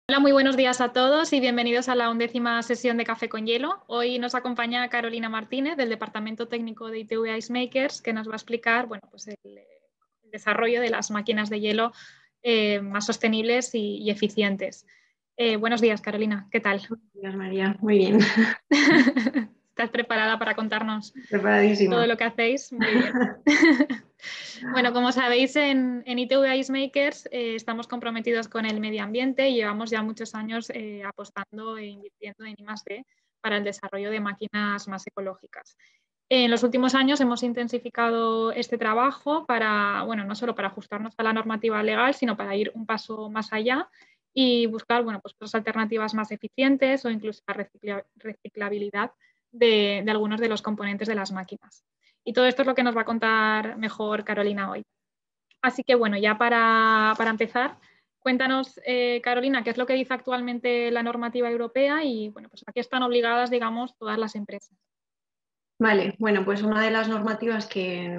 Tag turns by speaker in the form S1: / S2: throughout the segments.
S1: Hola, muy buenos días a todos y bienvenidos a la 11ª sesión de Café con Hielo. Hoy nos acompaña Carolina Martínez del Departamento Técnico de ITV Icemakers, que nos va a explicar pues el desarrollo de las máquinas de hielo más sostenibles y eficientes. Buenos días, Carolina. ¿Qué tal?
S2: Buenos días, María. Muy bien.
S1: ¿Estás preparada para contarnos todo
S2: Preparadísima.
S1: lo que hacéis? Muy bien. Bueno, como sabéis, en ITV Icemakers estamos comprometidos con el medio ambiente y llevamos ya muchos años apostando e invirtiendo en I+D para el desarrollo de máquinas más ecológicas. En los últimos años hemos intensificado este trabajo para, bueno, no solo para ajustarnos a la normativa legal, sino para ir un paso más allá y buscar, bueno, pues otras alternativas más eficientes o incluso la reciclabilidad de algunos de los componentes de las máquinas. Y todo esto es lo que nos va a contar mejor Carolina hoy. Así que bueno, ya para empezar, cuéntanos, Carolina, qué es lo que dice actualmente la normativa europea y bueno, pues a qué están obligadas, digamos, todas las empresas.
S2: Vale, bueno, pues una de las normativas que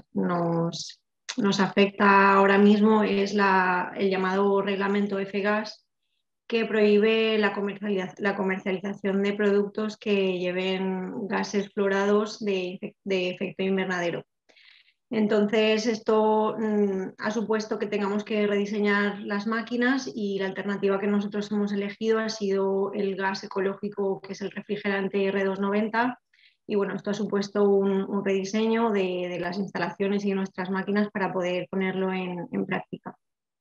S2: nos afecta ahora mismo es el llamado reglamento F-Gas, que prohíbe la comercialización de productos que lleven gases fluorados de efecto invernadero. Entonces, esto ha supuesto que tengamos que rediseñar las máquinas y la alternativa que nosotros hemos elegido ha sido el gas ecológico, que es el refrigerante R290. Y bueno, esto ha supuesto un rediseño de las instalaciones y de nuestras máquinas para poder ponerlo en práctica.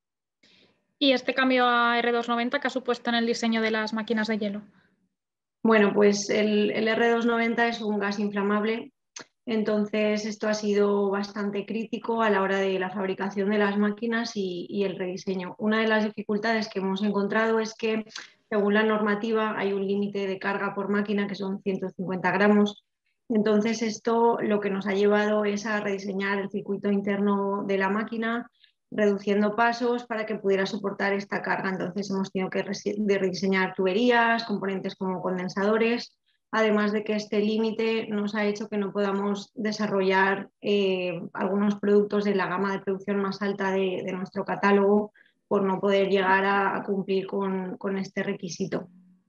S1: Y este cambio a R290, ¿qué ha supuesto en el diseño de las máquinas de hielo?
S2: Bueno, pues el R290 es un gas inflamable. Entonces, esto ha sido bastante crítico a la hora de la fabricación de las máquinas y el rediseño. Una de las dificultades que hemos encontrado es que, según la normativa, hay un límite de carga por máquina que son 150 gramos. Entonces, esto lo que nos ha llevado es a rediseñar el circuito interno de la máquina, reduciendo pasos para que pudiera soportar esta carga. Entonces, hemos tenido que rediseñar tuberías, componentes como condensadores, además de que este límite nos ha hecho que no podamos desarrollar algunos productos de la gama de producción más alta de nuestro catálogo por no poder llegar a cumplir con este requisito.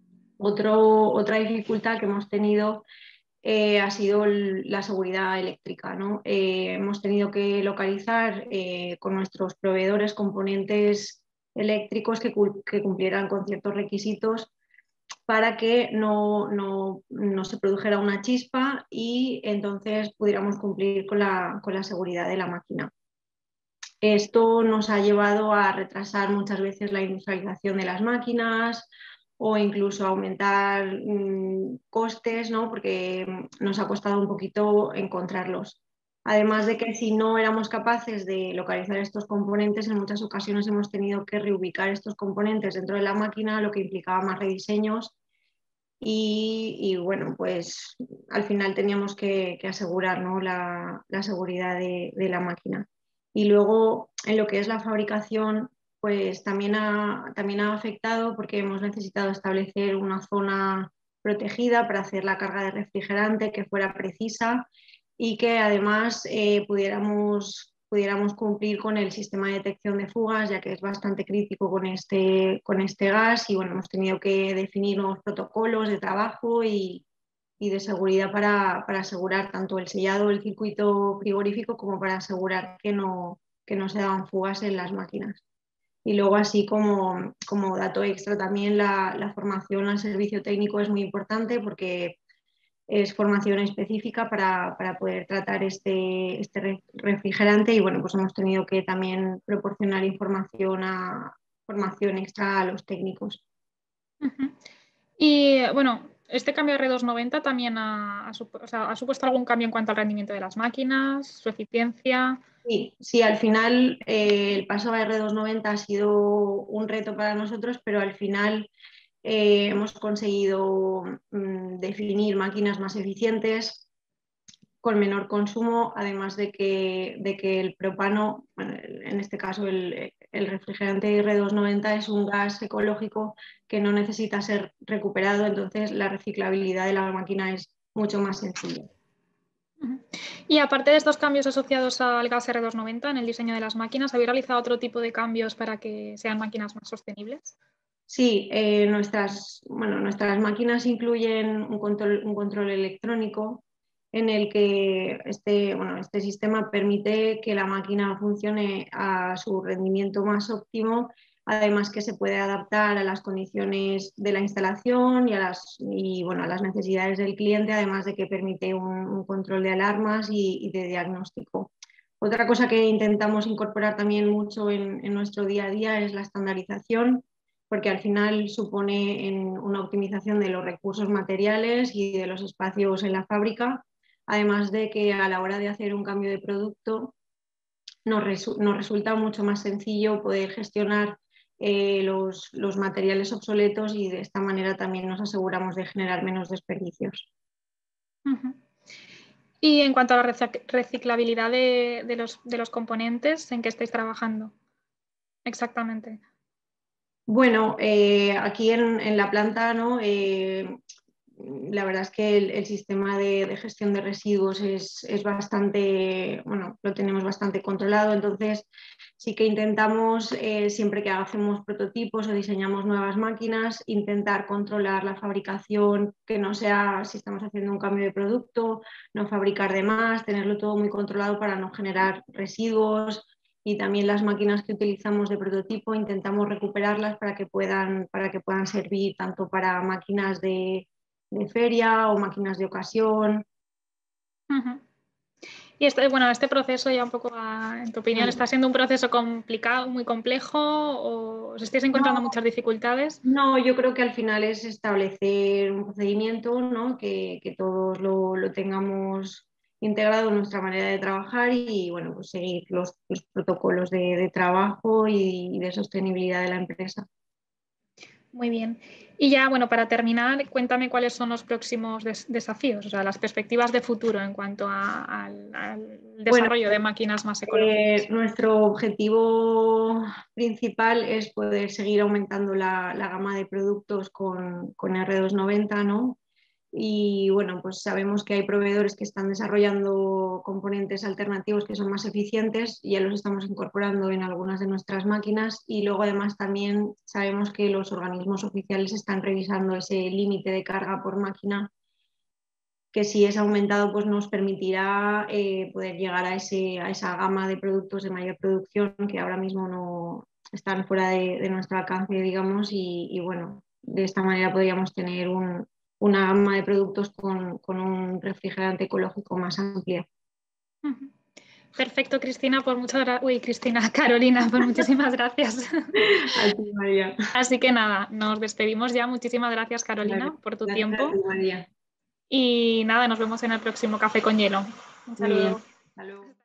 S2: Otra dificultad que hemos tenido ha sido la seguridad eléctrica, ¿no? Hemos tenido que localizar con nuestros proveedores componentes eléctricos que cumplieran con ciertos requisitos para que no se produjera una chispa y entonces pudiéramos cumplir con la seguridad de la máquina. Esto nos ha llevado a retrasar muchas veces la industrialización de las máquinas o incluso aumentar costes, ¿no? Porque nos ha costado un poquito encontrarlos. Además de que si no éramos capaces de localizar estos componentes, en muchas ocasiones hemos tenido que reubicar estos componentes dentro de la máquina, lo que implicaba más rediseños y bueno, pues al final teníamos que asegurar, ¿no? la seguridad de la máquina. Y luego en lo que es la fabricación, pues también ha afectado porque hemos necesitado establecer una zona protegida para hacer la carga de refrigerante que fuera precisa y que además pudiéramos cumplir con el sistema de detección de fugas, ya que es bastante crítico con este gas y bueno, hemos tenido que definir nuevos protocolos de trabajo y de seguridad para asegurar tanto el sellado del circuito frigorífico como para asegurar que no se daban fugas en las máquinas. Y luego, así como dato extra, también la formación al servicio técnico es muy importante porque es formación específica para poder tratar este refrigerante y bueno, pues hemos tenido que también proporcionar formación extra a los técnicos.
S1: Y bueno, este cambio a R290 también ha supuesto algún cambio en cuanto al rendimiento de las máquinas, su eficiencia.
S2: Sí, sí, al final el paso a R290 ha sido un reto para nosotros, pero al final hemos conseguido definir máquinas más eficientes, con menor consumo, además de que el propano, bueno, en este caso el refrigerante R290 es un gas ecológico que no necesita ser recuperado, entonces la reciclabilidad de la máquina es mucho más sencilla.
S1: Y aparte de estos cambios asociados al gas R290 en el diseño de las máquinas, ¿habéis realizado otro tipo de cambios para que sean máquinas más sostenibles?
S2: Sí, nuestras máquinas incluyen un control electrónico en el que este sistema permite que la máquina funcione a su rendimiento más óptimo, además que se puede adaptar a las condiciones de la instalación a las necesidades del cliente, además de que permite un control de alarmas y de diagnóstico. Otra cosa que intentamos incorporar también mucho en nuestro día a día es la estandarización, porque al final supone una optimización de los recursos materiales y de los espacios en la fábrica, además de que a la hora de hacer un cambio de producto nos resulta mucho más sencillo poder gestionar los materiales obsoletos y de esta manera también nos aseguramos de generar menos desperdicios.
S1: Uh-huh. Y en cuanto a la reciclabilidad de los componentes, ¿en qué estáis trabajando exactamente?
S2: Bueno, aquí en la planta, ¿no? La verdad es que el sistema de gestión de residuos es bastante, bueno, lo tenemos bastante controlado, entonces sí que intentamos, siempre que hacemos prototipos o diseñamos nuevas máquinas, intentar controlar la fabricación, que no sea, si estamos haciendo un cambio de producto, no fabricar de más, tenerlo todo muy controlado para no generar residuos. Y también las máquinas que utilizamos de prototipo intentamos recuperarlas para que puedan servir tanto para máquinas de feria o máquinas de ocasión.
S1: Uh-huh. Y este proceso ya un poco, en tu opinión, ¿está siendo un proceso complicado, muy complejo o os estáis encontrando muchas dificultades?
S2: No, yo creo que al final es establecer un procedimiento, ¿no? Que todos lo tengamos integrado en nuestra manera de trabajar y bueno, pues seguir los protocolos de trabajo y de sostenibilidad de la empresa.
S1: Muy bien. Y ya, bueno, para terminar, cuéntame cuáles son los próximos desafíos, o sea, las perspectivas de futuro en cuanto al desarrollo de máquinas más ecológicas.
S2: Nuestro objetivo principal es poder seguir aumentando la gama de productos con R290, ¿no? Y bueno, pues sabemos que hay proveedores que están desarrollando componentes alternativos que son más eficientes y ya los estamos incorporando en algunas de nuestras máquinas. Y luego además también sabemos que los organismos oficiales están revisando ese límite de carga por máquina, que si es aumentado pues nos permitirá poder llegar a esa gama de productos de mayor producción que ahora mismo no están fuera de nuestro alcance, digamos, y bueno, de esta manera podríamos tener una gama de productos con un refrigerante ecológico más amplia.
S1: Perfecto, Cristina, Carolina, pues muchísimas gracias.
S2: A ti, María.
S1: Así que nada, nos despedimos ya. Muchísimas gracias, Carolina, por tu
S2: Gracias a
S1: tiempo.
S2: ti, María.
S1: Y nada, nos vemos en el próximo Café con Hielo. Un
S2: Muy bien.
S1: saludo.
S2: Hasta luego.